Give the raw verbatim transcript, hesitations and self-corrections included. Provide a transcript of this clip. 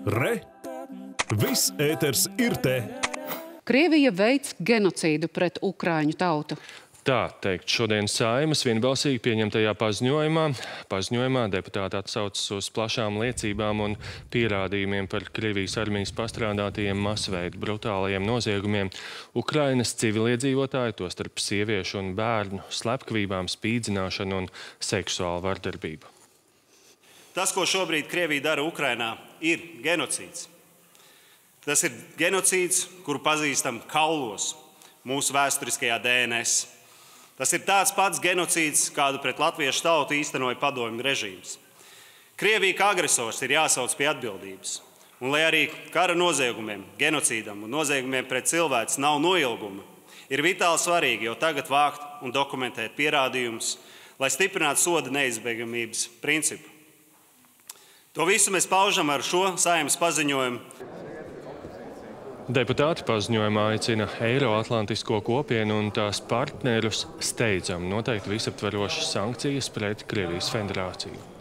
Re! Viss ēters ir te! Krievija veic genocīdu pret ukraiņu tautu. Tā teikt šodien Saeimas vienbalsīgi pieņemtajā paziņojumā. Paziņojumā deputāti atsaucas uz plašām liecībām un pierādījumiem par Krievijas armijas pastrādātajiem masveida brutālajiem noziegumiem, Ukrainas civiliedzīvotāju, tostarp sieviešu un bērnu, slepkavībām, spīdzināšanu un seksuālu vardarbību. Tas, ko šobrīd Krievija dara Ukrainā, ir genocīds. Tas ir genocīds, kuru pazīstam kaulos mūsu vēsturiskajā D N S. Tas ir tāds pats genocīds, kādu pret latviešu tautu īstenoja padomju režīms. Krievija kā agresors ir jāsauc pie atbildības. Un, lai arī kara noziegumiem, genocīdam un noziegumiem pret cilvēks nav noilguma, ir vitāli svarīgi jau tagad vākt un dokumentēt pierādījumus, lai stiprinātu soda neizbēgamības principu. To visu mēs paužam ar šo Saeimas paziņojumu. Deputāti paziņojumā aicina Eiroatlantisko kopienu un tās partnerus steidzam noteikt visaptverošas sankcijas pret Krievijas federāciju.